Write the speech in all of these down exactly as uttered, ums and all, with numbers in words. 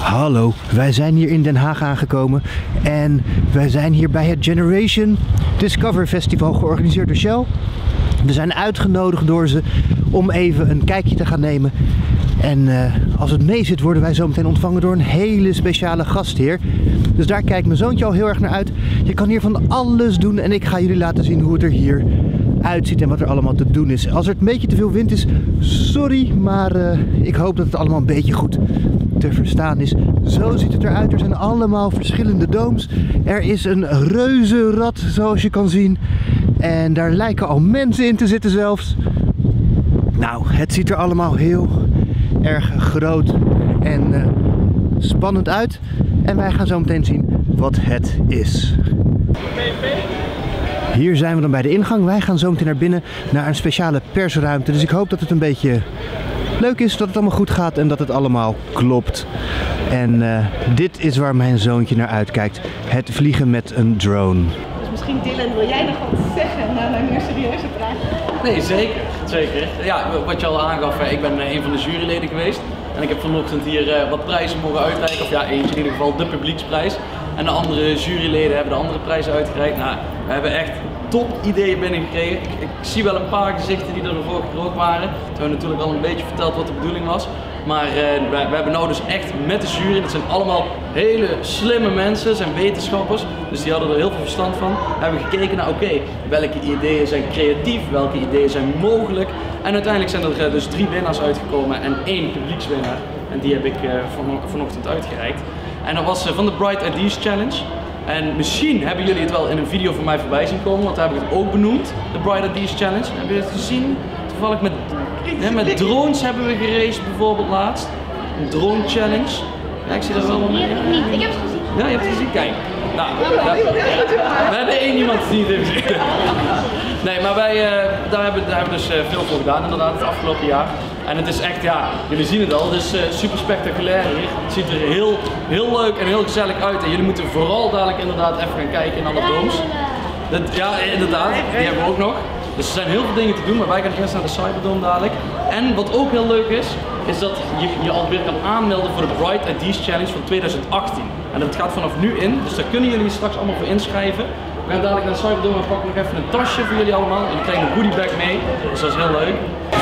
Hallo, wij zijn hier in Den Haag aangekomen en wij zijn hier bij het Generation Discover Festival georganiseerd door Shell. We zijn uitgenodigd door ze om even een kijkje te gaan nemen. En uh, als het mee zit worden wij zo meteen ontvangen door een hele speciale gastheer. Dus daar kijkt mijn zoontje al heel erg naar uit. Je kan hier van alles doen en ik ga jullie laten zien hoe het er hier uitziet en wat er allemaal te doen is. Als er een beetje te veel wind is, sorry, maar uh, ik hoop dat het allemaal een beetje goed te verstaan is. Zo ziet het eruit. Er zijn allemaal verschillende domes. Er is een reuzenrad, zoals je kan zien. En daar lijken al mensen in te zitten zelfs. Nou, het ziet er allemaal heel erg groot en uh, spannend uit. En wij gaan zo meteen zien wat het is. Hier zijn we dan bij de ingang. Wij gaan zo meteen naar binnen naar een speciale persruimte. Dus ik hoop dat het een beetje leuk is, dat het allemaal goed gaat en dat het allemaal klopt. En uh, dit is waar mijn zoontje naar uitkijkt. Het vliegen met een drone. Dus misschien Dylan, wil jij nog wat zeggen na mijn meer serieuze vraag? Nee, zeker. Zeker. Ja, wat je al aangaf, ik ben een van de juryleden geweest. En ik heb vanochtend hier uh, wat prijzen mogen uitreiken. Of ja, eentje in ieder geval de publieksprijs. En de andere juryleden hebben de andere prijzen uitgereikt. Nou, we hebben echt top ideeën binnengekregen. Ik, ik zie wel een paar gezichten die er de vorige keer ook waren. Toen hebben we natuurlijk al een beetje verteld wat de bedoeling was. Maar uh, we, we hebben nou dus echt met de jury, dat zijn allemaal hele slimme mensen, zijn wetenschappers. Dus die hadden er heel veel verstand van. We hebben gekeken naar oké, okay, welke ideeën zijn creatief, welke ideeën zijn mogelijk. En uiteindelijk zijn er uh, dus drie winnaars uitgekomen en één publiekswinnaar. En die heb ik uh, van, vanochtend uitgereikt. En dat was uh, van de Bright Ideas Challenge. En misschien hebben jullie het wel in een video van mij voorbij zien komen, want daar heb ik het ook benoemd, de Bright Ideas Challenge. Hebben jullie het gezien? Toevallig met, hè, met drones hebben we geraced bijvoorbeeld laatst. Een drone challenge. Ja, ik zie dat wel wel mee. Ik niet, ik heb het gezien. Ja, je hebt het gezien? Kijk. Nou, daar, we hebben één iemand die het heeft gezien. Nee, maar wij uh, daar hebben, daar hebben we dus uh, veel voor gedaan inderdaad het afgelopen jaar. En het is echt, ja, jullie zien het al, het is uh, super spectaculair hier. Het ziet er heel, heel leuk en heel gezellig uit. En jullie moeten vooral dadelijk inderdaad even gaan kijken in alle domes. Dat, ja, inderdaad, die hebben we ook nog. Dus er zijn heel veel dingen te doen, maar wij gaan eerst naar de Cyberdome dadelijk. En wat ook heel leuk is, is dat je je alweer kan aanmelden voor de Bright Ideas Challenge van tweeduizend achttien. En dat gaat vanaf nu in, dus daar kunnen jullie straks allemaal voor inschrijven. We gaan dadelijk naar de Cyberdome en pakken nog even een tasje voor jullie allemaal. Jullie krijgen een goodiebag mee, dus dat is heel leuk.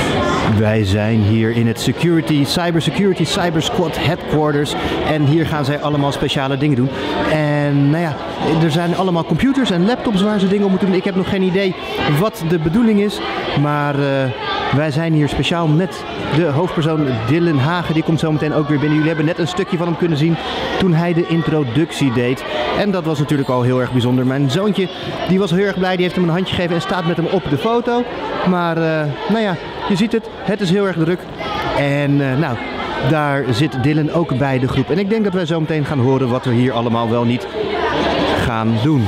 Wij zijn hier in het Security, Cybersecurity Cyber Squad Headquarters en hier gaan zij allemaal speciale dingen doen. En nou ja, er zijn allemaal computers en laptops waar ze dingen op moeten doen. Ik heb nog geen idee wat de bedoeling is, maar uh, wij zijn hier speciaal met de hoofdpersoon Dylan Hagen. Die komt zo meteen ook weer binnen. Jullie hebben net een stukje van hem kunnen zien toen hij de introductie deed. En dat was natuurlijk al heel erg bijzonder. Mijn zoontje die was heel erg blij, die heeft hem een handje gegeven en staat met hem op de foto. Maar uh, nou ja, je ziet het, het is heel erg druk. En uh, nou, daar zit Dylan ook bij de groep. En ik denk dat wij zo meteen gaan horen wat we hier allemaal wel niet gaan doen.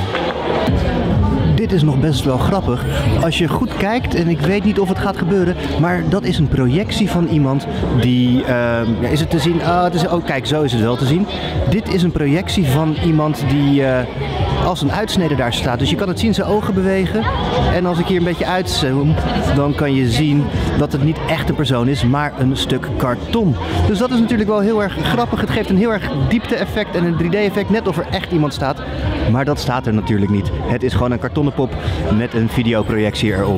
Dit is nog best wel grappig. Als je goed kijkt, en ik weet niet of het gaat gebeuren, maar dat is een projectie van iemand die, uh, ja, is het te zien? Ah, het is, oh kijk, zo is het wel te zien. Dit is een projectie van iemand die uh, als een uitsnede daar staat. Dus je kan het zien, zijn ogen bewegen. En als ik hier een beetje uitzoom, dan kan je zien dat het niet echt een persoon is, maar een stuk karton. Dus dat is natuurlijk wel heel erg grappig. Het geeft een heel erg diepte effect en een drie D effect, net of er echt iemand staat. Maar dat staat er natuurlijk niet. Het is gewoon een kartonnen pop met een videoprojectie erop.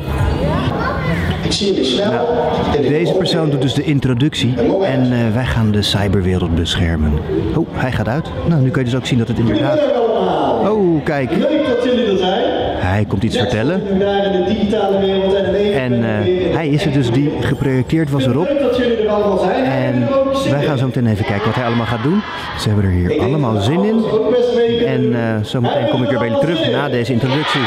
Ik zie jullie snel. Nou, deze persoon doet dus de introductie en uh, wij gaan de cyberwereld beschermen. Oh, hij gaat uit. Nou, nu kun je dus ook zien dat het inderdaad... Oh, kijk. Leuk dat jullie er zijn. Hij komt iets vertellen. De digitale wereld en uh, hij is er dus die geprojecteerd was erop. En wij gaan zo meteen even kijken wat hij allemaal gaat doen. Ze hebben er hier allemaal zin in. En uh, zo meteen kom ik weer bij jullie terug na deze introductie.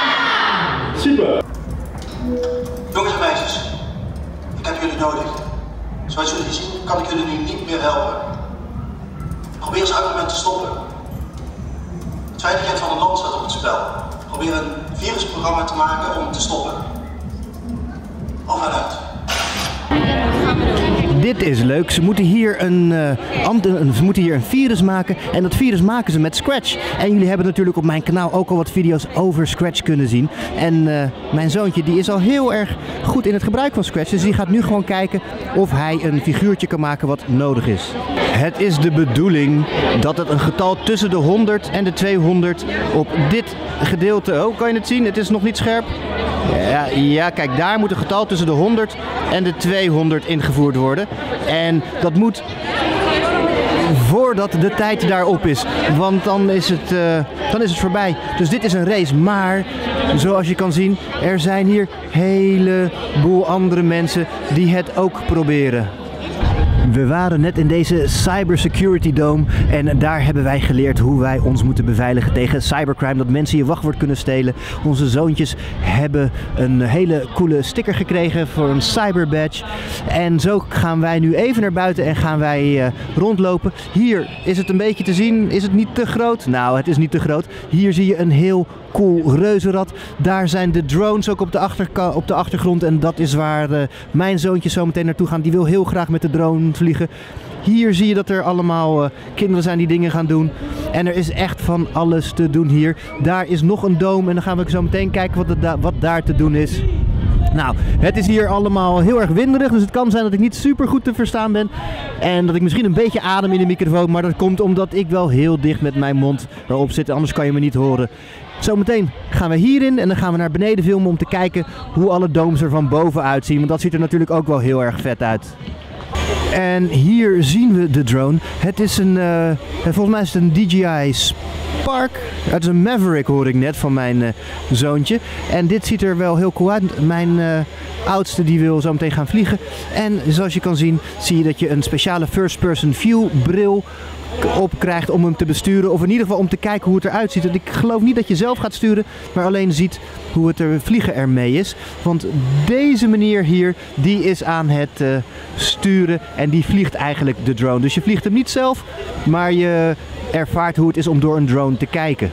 Super. Jongens en meisjes, ik heb jullie nodig. Zoals jullie zien kan ik jullie nu niet meer helpen. Probeer eens uit moment te stoppen. De veiligheid van een land staat op het spel. Probeer een virusprogramma te maken om het te stoppen. Of uit. Dit is leuk. Ze moeten hier een, uh, ze moeten hier een virus maken en dat virus maken ze met Scratch. En jullie hebben natuurlijk op mijn kanaal ook al wat video's over Scratch kunnen zien. En uh, mijn zoontje die is al heel erg goed in het gebruik van Scratch. Dus die gaat nu gewoon kijken of hij een figuurtje kan maken wat nodig is. Het is de bedoeling dat het een getal tussen de honderd en de tweehonderd op dit gedeelte... Oh, kan je het zien? Het is nog niet scherp. Ja, ja, kijk, daar moet een getal tussen de honderd en de tweehonderd ingevoerd worden. En dat moet voordat de tijd daarop is, want dan is het, uh, dan is het voorbij. Dus dit is een race, maar zoals je kan zien, er zijn hier een heleboel andere mensen die het ook proberen. We waren net in deze Cybersecurity Dome en daar hebben wij geleerd hoe wij ons moeten beveiligen tegen cybercrime. Dat mensen je wachtwoord kunnen stelen. Onze zoontjes hebben een hele coole sticker gekregen voor een cyberbadge. En zo gaan wij nu even naar buiten en gaan wij uh, rondlopen. Hier is het een beetje te zien. Is het niet te groot? Nou, het is niet te groot. Hier zie je een heel cool reuzenrad. Daar zijn de drones ook op de, achterka- op de achtergrond. En dat is waar uh, mijn zoontjes zo meteen naartoe gaan. Die wil heel graag met de drone vliegen. Hier zie je dat er allemaal uh, kinderen zijn die dingen gaan doen. En er is echt van alles te doen hier. Daar is nog een dome en dan gaan we zo meteen kijken wat, het da- wat daar te doen is. Nou, het is hier allemaal heel erg winderig, dus het kan zijn dat ik niet super goed te verstaan ben. En dat ik misschien een beetje adem in de microfoon, maar dat komt omdat ik wel heel dicht met mijn mond erop zit, anders kan je me niet horen. Zometeen gaan we hierin en dan gaan we naar beneden filmen om te kijken hoe alle domes er van boven uitzien. Want dat ziet er natuurlijk ook wel heel erg vet uit. En hier zien we de drone. Het is een, uh, volgens mij is het een D J I Spark. Het is een Maverick, hoor ik net van mijn uh, zoontje. En dit ziet er wel heel cool uit. Mijn uh, oudste die wil zo meteen gaan vliegen. En zoals je kan zien, zie je dat je een speciale first person view bril op krijgt om hem te besturen, of in ieder geval om te kijken hoe het eruit ziet. En ik geloof niet dat je zelf gaat sturen, maar alleen ziet hoe het er vliegen ermee is. Want deze meneer hier, die is aan het uh, sturen en die vliegt eigenlijk de drone. Dus je vliegt hem niet zelf, maar je ervaart hoe het is om door een drone te kijken.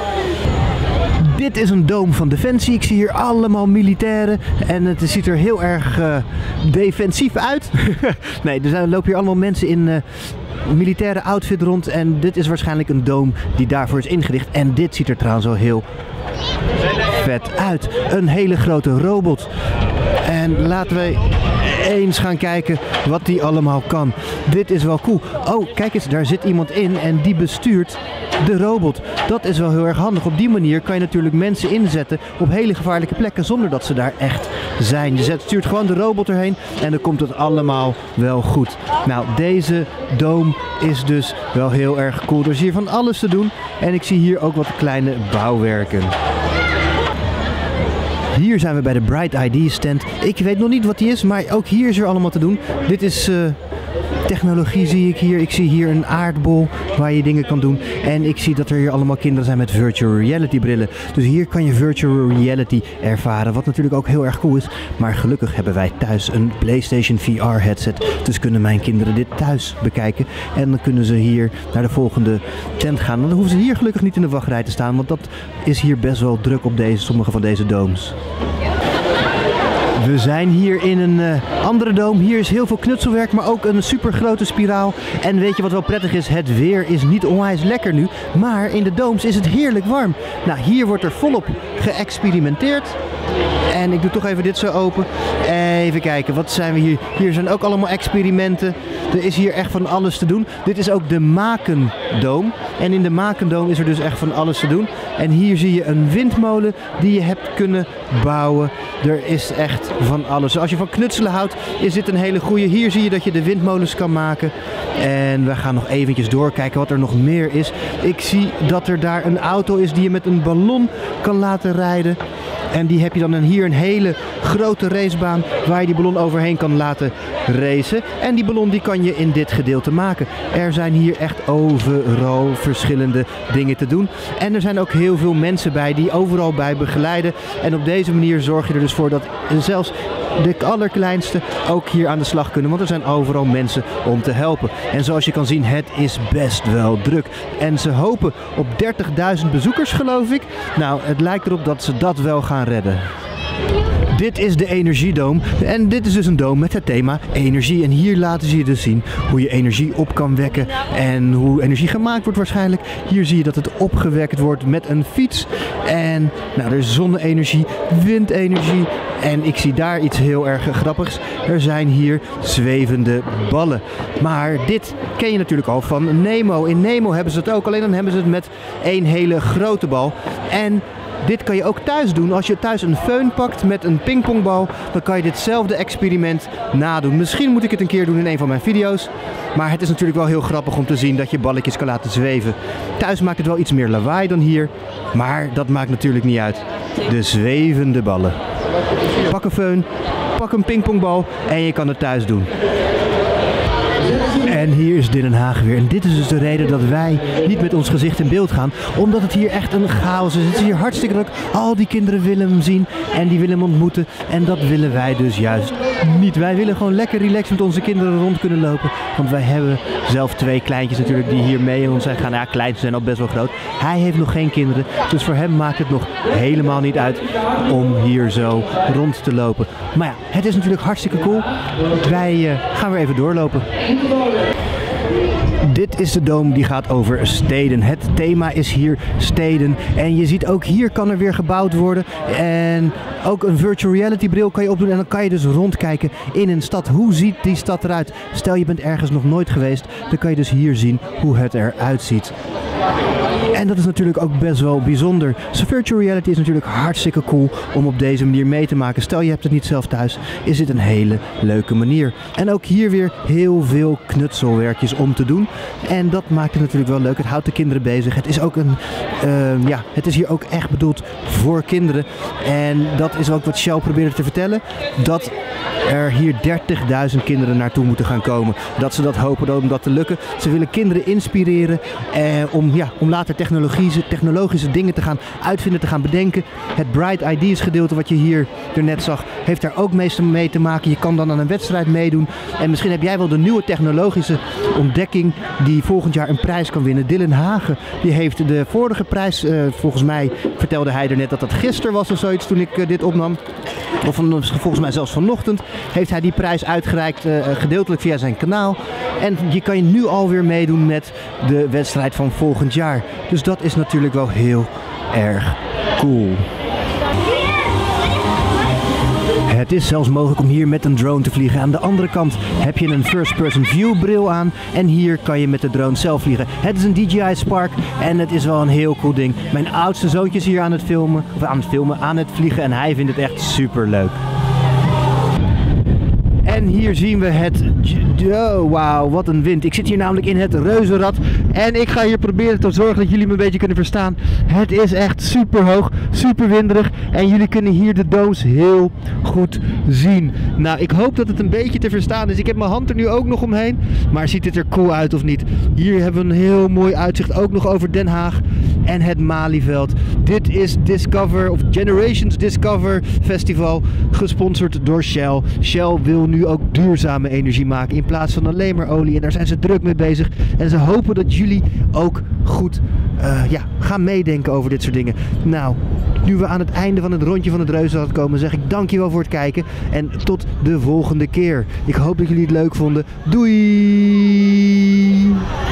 Dit is een dome van Defensie. Ik zie hier allemaal militairen en het ziet er heel erg uh, defensief uit. Nee, er zijn, lopen hier allemaal mensen in uh, militaire outfit rond en dit is waarschijnlijk een dome die daarvoor is ingericht. En dit ziet er trouwens wel heel vet uit. Een hele grote robot. En laten we eens gaan kijken wat die allemaal kan. Dit is wel cool. Oh, kijk eens, daar zit iemand in en die bestuurt de robot. Dat is wel heel erg handig. Op die manier kan je natuurlijk mensen inzetten op hele gevaarlijke plekken zonder dat ze daar echt zijn. Je zet, stuurt gewoon de robot erheen en dan komt het allemaal wel goed. Nou, deze dome is dus wel heel erg cool. Er is hier van alles te doen en ik zie hier ook wat kleine bouwwerken. Hier zijn we bij de Bright I D stand. Ik weet nog niet wat die is, maar ook hier is er allemaal te doen. Dit is uh, technologie zie ik hier. Ik zie hier een aardbol waar je dingen kan doen. En ik zie dat er hier allemaal kinderen zijn met virtual reality brillen. Dus hier kan je virtual reality ervaren, wat natuurlijk ook heel erg cool is. Maar gelukkig hebben wij thuis een PlayStation V R headset. Dus kunnen mijn kinderen dit thuis bekijken. En dan kunnen ze hier naar de volgende tent gaan. Dan hoeven ze hier gelukkig niet in de wachtrij te staan, want dat is hier best wel druk op deze, sommige van deze domes. We zijn hier in een uh, andere dome. Hier is heel veel knutselwerk, maar ook een super grote spiraal. En weet je wat wel prettig is? Het weer is niet onwijs lekker nu, maar in de domes is het heerlijk warm. Nou, hier wordt er volop geëxperimenteerd. En ik doe toch even dit zo open. Even kijken, wat zijn we hier? Hier zijn ook allemaal experimenten. Er is hier echt van alles te doen. Dit is ook de Makendoom. En in de Makendoom is er dus echt van alles te doen. En hier zie je een windmolen die je hebt kunnen bouwen. Er is echt van alles. Als je van knutselen houdt, is dit een hele goede. Hier zie je dat je de windmolens kan maken. En we gaan nog eventjes doorkijken wat er nog meer is. Ik zie dat er daar een auto is die je met een ballon kan laten rijden. En die heb je dan hier een hele grote racebaan waar je die ballon overheen kan laten racen. En die ballon die kan je in dit gedeelte maken. Er zijn hier echt overal verschillende dingen te doen. En er zijn ook heel veel mensen bij die overal bij begeleiden. En op deze manier zorg je er dus voor dat zelfs de allerkleinste ook hier aan de slag kunnen. Want er zijn overal mensen om te helpen. En zoals je kan zien, het is best wel druk. En ze hopen op dertigduizend bezoekers, geloof ik. Nou, het lijkt erop dat ze dat wel gaan redden. Dit is de Energiedoom en dit is dus een doom met het thema energie. En hier laten ze je dus zien hoe je energie op kan wekken en hoe energie gemaakt wordt waarschijnlijk. Hier zie je dat het opgewekt wordt met een fiets. En nou, er is zonne-energie, windenergie en ik zie daar iets heel erg grappigs. Er zijn hier zwevende ballen. Maar dit ken je natuurlijk al van Nemo. In Nemo hebben ze het ook, alleen dan hebben ze het met één hele grote bal. En dit kan je ook thuis doen. Als je thuis een föhn pakt met een pingpongbal, dan kan je ditzelfde experiment nadoen. Misschien moet ik het een keer doen in een van mijn video's. Maar het is natuurlijk wel heel grappig om te zien dat je balletjes kan laten zweven. Thuis maakt het wel iets meer lawaai dan hier. Maar dat maakt natuurlijk niet uit. De zwevende ballen. Pak een föhn, pak een pingpongbal en je kan het thuis doen. En hier is Den Haag weer. En dit is dus de reden dat wij niet met ons gezicht in beeld gaan. Omdat het hier echt een chaos is. Het is hier hartstikke druk. Al die kinderen willen hem zien en die willen hem ontmoeten. En dat willen wij dus juist niet. Wij willen gewoon lekker relaxed met onze kinderen rond kunnen lopen. Want wij hebben zelf twee kleintjes natuurlijk die hier mee in ons zijn gaan. Ja, kleintjes zijn al best wel groot. Hij heeft nog geen kinderen. Dus voor hem maakt het nog helemaal niet uit om hier zo rond te lopen. Maar ja, het is natuurlijk hartstikke cool. Wij uh, gaan weer even doorlopen. Dit is de doom die gaat over steden. Het thema is hier steden. En je ziet ook hier kan er weer gebouwd worden. En ook een virtual reality bril kan je opdoen. En dan kan je dus rondkijken in een stad. Hoe ziet die stad eruit? Stel je bent ergens nog nooit geweest. Dan kan je dus hier zien hoe het eruit ziet. En dat is natuurlijk ook best wel bijzonder. So virtual reality is natuurlijk hartstikke cool om op deze manier mee te maken. Stel je hebt het niet zelf thuis, is dit een hele leuke manier. En ook hier weer heel veel knutselwerkjes om te doen. En dat maakt het natuurlijk wel leuk. Het houdt de kinderen bezig. Het is ook een, uh, ja, het is hier ook echt bedoeld voor kinderen. En dat is ook wat Shell probeerde te vertellen. Dat er hier dertigduizend kinderen naartoe moeten gaan komen. Dat ze dat hopen om dat te lukken. Ze willen kinderen inspireren eh, om, ja, om later technologische, technologische dingen te gaan uitvinden, te gaan bedenken. Het Bright Ideas gedeelte wat je hier net zag, heeft daar ook meestal mee te maken. Je kan dan aan een wedstrijd meedoen. En misschien heb jij wel de nieuwe technologische ontdekking die volgend jaar een prijs kan winnen. Dylan Hagen, die heeft de vorige prijs, uh, volgens mij vertelde hij er net dat dat gisteren was of zoiets toen ik uh, dit opnam. Of van, volgens mij zelfs vanochtend heeft hij die prijs uitgereikt, uh, gedeeltelijk via zijn kanaal. En je kan je nu alweer meedoen met de wedstrijd van volgend jaar. Dus dat is natuurlijk wel heel erg cool. Het is zelfs mogelijk om hier met een drone te vliegen. Aan de andere kant heb je een first person view bril aan. En hier kan je met de drone zelf vliegen. Het is een D J I Spark en het is wel een heel cool ding. Mijn oudste zoontje is hier aan het filmen, of aan het filmen, aan het vliegen en hij vindt het echt super leuk. En hier zien we het, oh wauw, wat een wind. Ik zit hier namelijk in het reuzenrad en ik ga hier proberen te zorgen dat jullie me een beetje kunnen verstaan. Het is echt super hoog, super winderig en jullie kunnen hier de doos heel goed zien. Nou, ik hoop dat het een beetje te verstaan is. Ik heb mijn hand er nu ook nog omheen, maar ziet het er cool uit of niet? Hier hebben we een heel mooi uitzicht ook nog over Den Haag en het Malieveld. Dit is Discover, of Generations Discover Festival, gesponsord door Shell. Shell wil nu ook duurzame energie maken in plaats van alleen maar olie. En daar zijn ze druk mee bezig. En ze hopen dat jullie ook goed uh, ja, gaan meedenken over dit soort dingen. Nou, nu we aan het einde van het rondje van het reuzenrad komen, zeg ik dankjewel voor het kijken. En tot de volgende keer. Ik hoop dat jullie het leuk vonden. Doei!